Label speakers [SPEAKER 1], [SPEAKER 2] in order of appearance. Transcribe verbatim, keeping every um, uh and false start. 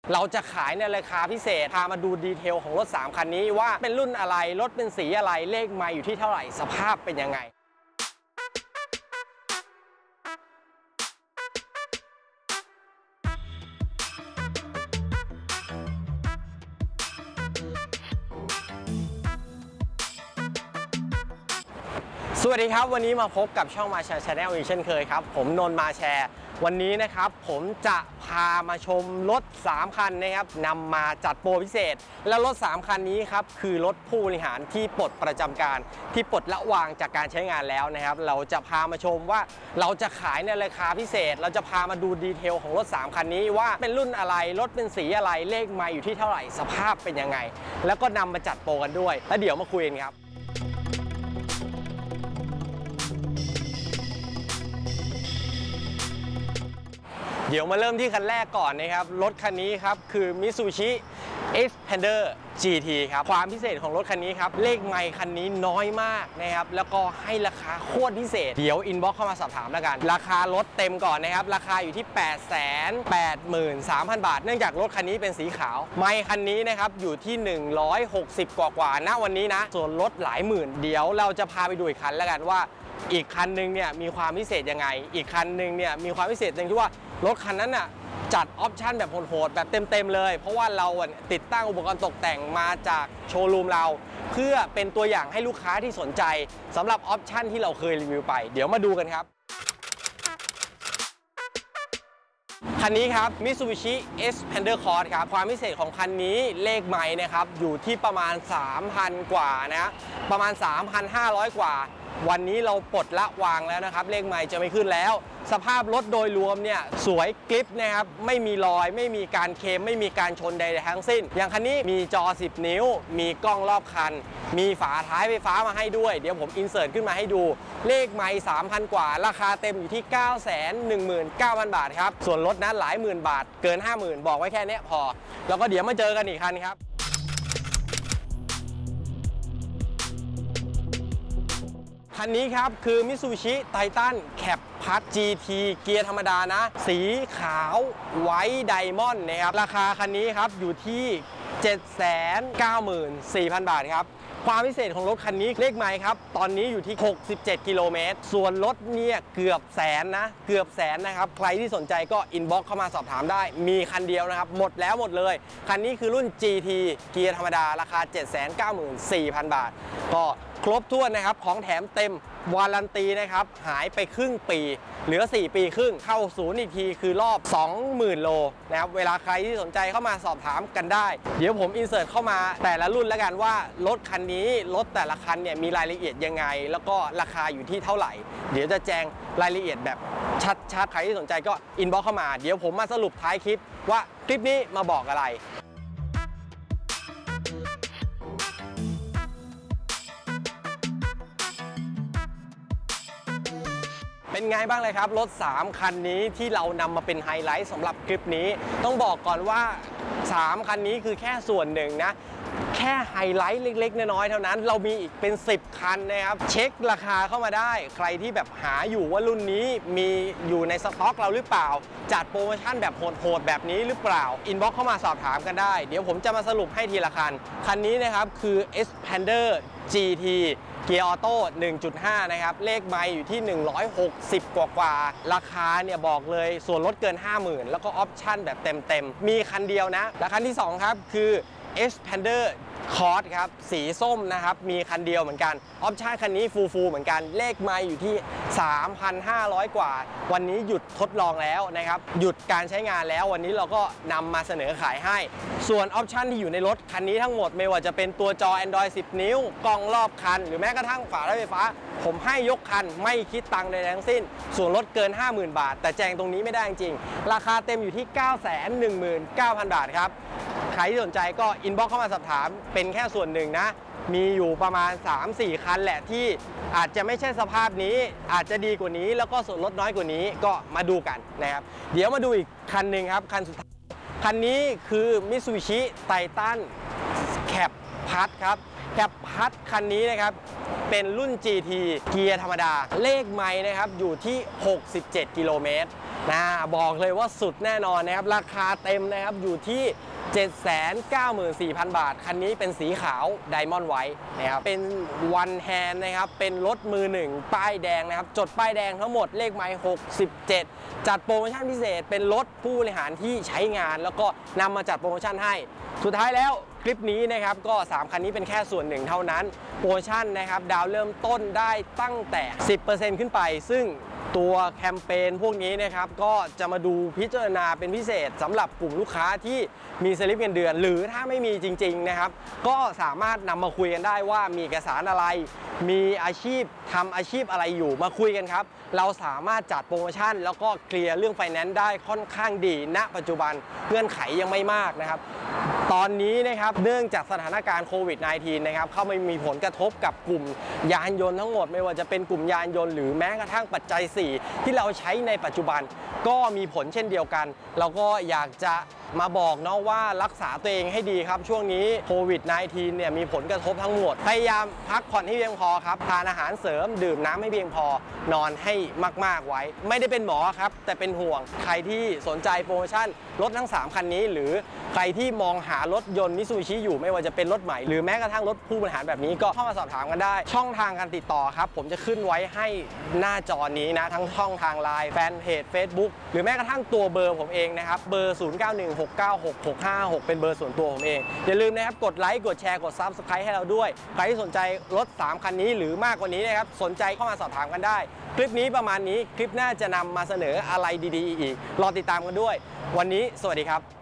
[SPEAKER 1] เราจะขายในราคาพิเศษพามาดูดีเทลของรถสามคันนี้ว่าเป็นรุ่นอะไรรถเป็นสีอะไรเลขไมล์อยู่ที่เท่าไหร่สภาพเป็นยังไงสวัสดีครับวันนี้มาพบกับช่องมาแชร์ Channel อีกเช่นเคยครับผมนนท์มาแชร์วันนี้นะครับผมจะพามาชมรถสามคันนะครับนำมาจัดโปรพิเศษแล้วรถสามคันนี้ครับคือรถผู้บริหารที่ปลดประจำการที่ปลดละวางจากการใช้งานแล้วนะครับเราจะพามาชมว่าเราจะขายในราคาพิเศษเราจะพามาดูดีเทลของรถสามคันนี้ว่าเป็นรุ่นอะไรรถเป็นสีอะไรเลขไมล์อยู่ที่เท่าไหร่สภาพเป็นยังไงแล้วก็นำมาจัดโปรกันด้วยแล้วเดี๋ยวมาคุยกันครับเดี๋ยวมาเริ่มที่คันแรกก่อนนะครับรถคันนี้ครับคือ Mitsubishi Xpander จี ที ครับความพิเศษของรถคันนี้ครับเลขไมล์คันนี้น้อยมากนะครับแล้วก็ให้ราคาโคตรพิเศษเดี๋ยวอินบ็อกซ์เข้ามาสอบถามแล้วกันราคารถเต็มก่อนนะครับราคาอยู่ที่ แปดแสนแปดหมื่นสามพัน บาทเนื่องจากรถคันนี้เป็นสีขาวไมล์คันนี้นะครับอยู่ที่หนึ่งร้อยหกสิบกว่ากว่าณวันนี้นะส่วนรถหลายหมื่นเดี๋ยวเราจะพาไปดูอีกคันแล้วกันว่าอีกคันนึงเนี่ยมีความพิเศษยังไงอีกคันนึงเนี่ยมีความพิเศษตรงที่ว่ารถคันนั้นน่ะจัดออปชันแบบโหดๆแบบเต็มๆเลยเพราะว่าเราติดตั้งอุปกรณ์ตกแต่งมาจากโชว์รูมเราเพื่อเป็นตัวอย่างให้ลูกค้าที่สนใจสำหรับออปชันที่เราเคยรีวิวไปเดี๋ยวมาดูกันครับคันนี้ครับ Mitsubishi Xpander Cross ครับความพิเศษของคันนี้เลขไมล์นะครับอยู่ที่ประมาณ สามพัน กว่านะประมาณ สามพันห้าร้อย กว่าวันนี้เราปลดละวางแล้วนะครับเลขไมล์จะไม่ขึ้นแล้วสภาพรถโดยรวมเนี่ยสวยกริปนะครับไม่มีรอยไม่มีการเคลมไม่มีการชนใดๆทั้งสิ้นอย่างคันนี้มีจอสิบนิ้วมีกล้องรอบคันมีฝาท้ายไฟฟ้ามาให้ด้วยเดี๋ยวผมอินเสิร์ตขึ้นมาให้ดูเลขไมล์ สามพัน กว่าราคาเต็มอยู่ที่ เก้าแสนหนึ่งหมื่นเก้าพัน บาทครับส่วนรถนั้นหลายหมื่นบาทเกิน ห้าหมื่น บอกไว้แค่นี้พอแล้วก็เดี๋ยวมาเจอกันอีกคันครับคันนี้ครับคือ Mitsubishi Titan Cab Plus จี ที เกียร์ธรรมดานะสีขาวไวท์ไดมอนด์นะครับราคาคันนี้ครับอยู่ที่ เจ็ดแสนเก้าหมื่นสี่พัน บาทครับความพิเศษของรถคันนี้เลขไมล์ครับตอนนี้อยู่ที่หกสิบเจ็ดกิโลเมตรส่วนรถเนี่ยเกือบแสนนะเกือบแสนนะครับใครที่สนใจก็อินบ็อกซ์เข้ามาสอบถามได้มีคันเดียวนะครับหมดแล้วหมดเลยคันนี้คือรุ่น จี ที เกียร์ธรรมดาราคา เจ็ดแสนเก้าหมื่นสี่พัน บาทก็ครบถ้วนนะครับของแถมเต็มวารันตีนะครับหายไปครึ่งปีเหลือสี่ปีครึ่งเข้าศูนย์อีกทีคือรอบ สองหมื่น โลนะครับเวลาใครที่สนใจเข้ามาสอบถามกันได้เดี๋ยวผมอินเสิร์ตเข้ามาแต่ละรุ่นแล้วกันว่ารถคันนี้รถแต่ละคันเนี่ยมีรายละเอียดยังไงแล้วก็ราคาอยู่ที่เท่าไหร่เดี๋ยวจะแจ้งรายละเอียดแบบชัดๆใครที่สนใจก็อินบ็อกซ์เข้ามาเดี๋ยวผมมาสรุปท้ายคลิปว่าคลิปนี้มาบอกอะไรเป็นไงบ้างเลยครับรถสามคันนี้ที่เรานำมาเป็นไฮไลท์สำหรับคลิปนี้ต้องบอกก่อนว่าสามคันนี้คือแค่ส่วนหนึ่งนะแค่ไฮไลท์เล็กๆน้อยๆเท่านั้นเรามีอีกเป็นสิบคันนะครับเช็คราคาเข้ามาได้ใครที่แบบหาอยู่ว่ารุ่นนี้มีอยู่ในสต็อกเราหรือเปล่าจัดโปรโมชั่นแบบโหดๆแบบนี้หรือเปล่าอินบ็อกซ์เข้ามาสอบถามกันได้เดี๋ยวผมจะมาสรุปให้ทีละคันคันนี้นะครับคือ Xpander จี ที เกียร์ออโต้ หนึ่งจุดห้า นะครับเลขไมล์อยู่ที่หนึ่งร้อยหกสิบกว่ากว่าราคาเนี่ยบอกเลยส่วนลดเกิน ห้าหมื่น แล้วก็ออปชั่นแบบเต็มๆมีคันเดียวนะและคันที่สองครับคือ Xpander Cross ครับสีส้มนะครับมีคันเดียวเหมือนกันออปชั่นคันนี้ฟูลๆเหมือนกันเลขไมล์อยู่ที่ สามพันห้าร้อย กว่าวันนี้หยุดทดลองแล้วนะครับหยุดการใช้งานแล้ววันนี้เราก็นำมาเสนอขายให้ส่วนออปชั่นที่อยู่ในรถคันนี้ทั้งหมดไม่ว่าจะเป็นตัวจอ Android สิบ นิ้วกล้องรอบคันหรือแม้กระทั่งฝาท้ายไฟฟ้าผมให้ยกคันไม่คิดตังค์ใดทั้งสิ้นส่วนลดเกิน ห้าหมื่น บาทแต่แจงตรงนี้ไม่ได้จริงราคาเต็มอยู่ที่ เก้าแสนหนึ่งหมื่นเก้าพัน บาทครับใครที่สนใจก็อินบ็อกซ์เข้ามาสอบถามเป็นแค่ส่วนหนึ่งนะมีอยู่ประมาณ สามสี่ คันแหละที่อาจจะไม่ใช่สภาพนี้อาจจะดีกว่านี้แล้วก็ส่วนลดน้อยกว่านี้ก็มาดูกันนะครับเดี๋ยวมาดูอีกคันหนึ่งครับคันสุดท้ายคันนี้คือ Mitsubishi Titan Cab Plus ครับ Cab Plus คันนี้นะครับเป็นรุ่น จี ที เกียร์ธรรมดาเลขไมล์นะครับอยู่ที่หกสิบเจ็ดกิโลเมตรนะบอกเลยว่าสุดแน่นอนนะครับราคาเต็มนะครับอยู่ที่ เจ็ดแสนเก้าหมื่นสี่พัน บาทคันนี้เป็นสีขาวไดมอนด์ไวท์นะครับเป็นวันแฮนด์นะครับเป็นรถมือหนึ่งป้ายแดงนะครับจดป้ายแดงทั้งหมดเลขไมล์หกสิบเจ็ดจัดโปรโมชั่นพิเศษเป็นรถผู้บริหารที่ใช้งานแล้วก็นำมาจัดโปรโมชั่นให้สุดท้ายแล้วคลิปนี้นะครับก็สามคันนี้เป็นแค่ส่วนหนึ่งเท่านั้นโปรโมชั่นนะครับดาวเริ่มต้นได้ตั้งแต่ สิบเปอร์เซ็นต์ ขึ้นไปซึ่งตัวแคมเปญพวกนี้นะครับก็จะมาดูพิจารณาเป็นพิเศษสำหรับกลุ่มลูกค้าที่มีสลิปเงินเดือนหรือถ้าไม่มีจริงๆนะครับก็สามารถนำมาคุยกันได้ว่ามีเอกสารอะไรมีอาชีพทำอาชีพอะไรอยู่มาคุยกันครับเราสามารถจัดโปรโมชั่นแล้วก็เคลียร์เรื่องไฟแนนซ์ได้ค่อนข้างดีณปัจจุบันเงื่อนไขยังไม่มากนะครับตอนนี้นะครับเนื่องจากสถานการณ์โควิด สิบเก้า นะครับเข้ามามีผลกระทบกับกลุ่มยานยนต์ทั้งหมดไม่ว่าจะเป็นกลุ่มยานยนต์หรือแม้กระทั่งปัจจัยสี่ที่เราใช้ในปัจจุบันก็มีผลเช่นเดียวกันเราก็อยากจะมาบอกเนาะว่ารักษาตัวเองให้ดีครับช่วงนี้โควิด สิบเก้า เนี่ยมีผลกระทบทั้งหมดพยายามพักผ่อนให้เพียงพอครับทานอาหารเสริมดื่มน้ำให้เพียงพอนอนให้มากๆไว้ไม่ได้เป็นหมอครับแต่เป็นห่วงใครที่สนใจโปรโมชั่นรถทั้งสามคันนี้หรือใครที่มองหารถยนต์มิตซูบิชิอยู่ไม่ว่าจะเป็นรถใหม่หรือแม้กระทั่งรถผู้บริหารแบบนี้ก็เข้ามาสอบถามกันได้ช่องทางการติดต่อครับผมจะขึ้นไว้ให้หน้าจอนี้นะทั้งช่องทาง ไลน์ แฟนเพจ Facebook หรือแม้กระทั่งตัวเบอร์ผมเองนะครับเบอร์ ศูนย์ เก้า หนึ่ง หก เก้า หก หก ห้า หก เป็นเบอร์ส่วนตัวผมเองอย่าลืมนะครับกดไลค์กดแชร์กด ซับสไครบ์ ให้เราด้วยใครที่สนใจรถสามคันนี้หรือมากกว่านี้นะครับสนใจเข้ามาสอบถามกันได้คลิปนี้ประมาณนี้คลิปหน้าจะนำมาเสนออะไรดีๆอีกรอติดตามกันด้วยวันนี้สวัสดีครับ